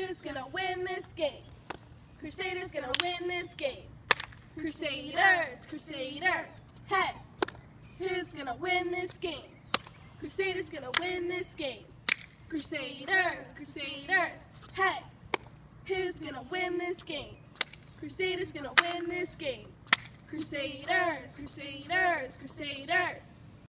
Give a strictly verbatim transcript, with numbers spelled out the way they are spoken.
Who's gonna win this game? Crusaders gonna win this game. Crusaders, Crusaders, hey! Who's gonna win this game? Crusaders gonna win this game. Crusaders, Crusaders, hey! Who's gonna win this game? Crusaders gonna win this game. Crusaders, Crusaders, Crusaders.